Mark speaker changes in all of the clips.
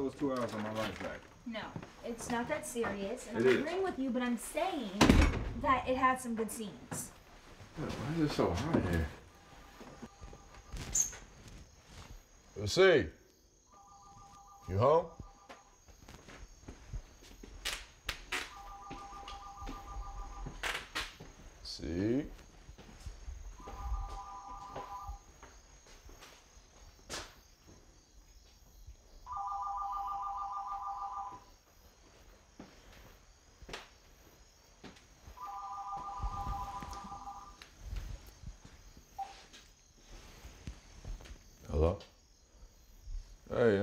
Speaker 1: those 2 hours on my lunch back.
Speaker 2: No, it's not that serious. And
Speaker 1: It
Speaker 2: I'm agreeing with you, but I'm saying that it had some good scenes.
Speaker 1: Why is it so hot here?
Speaker 3: Let's see. You home? See? Hello? Hey,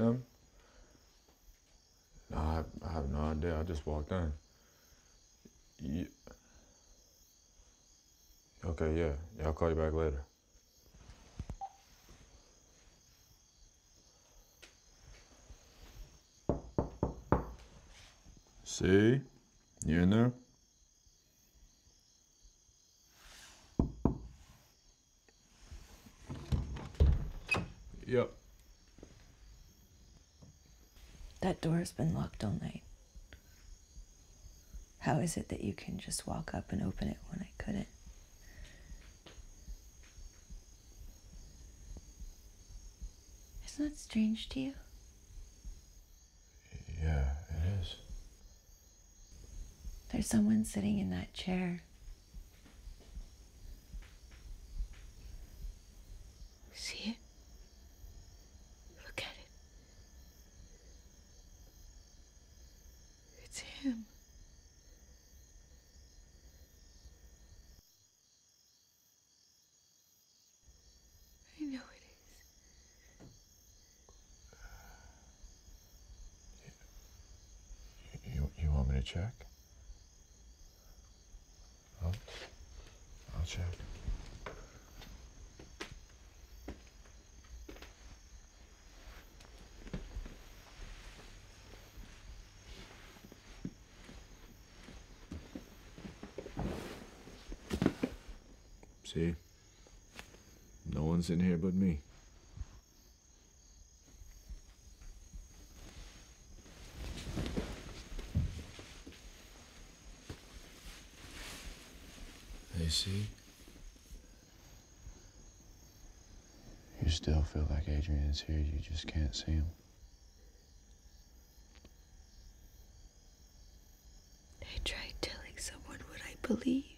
Speaker 3: no, I have no idea. I just walked in. Okay, yeah. I'll call you back later. See? You in there? Yep.
Speaker 4: That door's been locked all night. How is it that you can just walk up and open it when I couldn't? Isn't that strange to you?
Speaker 3: Yeah, it is.
Speaker 4: There's someone sitting in that chair. See it? Look at it. It's him. I know it is.
Speaker 3: You want me to check? I'll check. See? No one's in here but me. Hey, see? You still feel like Adrian's here, you just can't see him.
Speaker 4: I tried telling someone what I believe.